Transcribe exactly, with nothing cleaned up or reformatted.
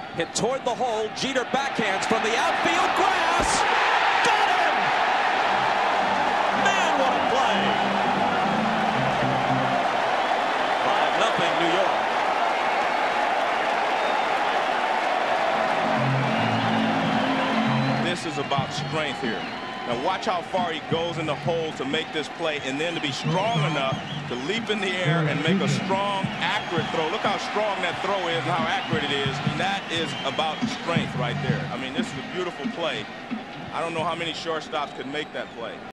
Hit toward the hole. Jeter backhands from the outfield grass. Got him! Man, what a play! five nothing New York. This is about strength here. Now watch how far he goes in the hole to make this play, and then to be strong enough to leap in the air and make a strong, accurate throw. Look how strong that throw is and how accurate it is. And that is about strength right there. I mean, this is a beautiful play. I don't know how many shortstops could make that play.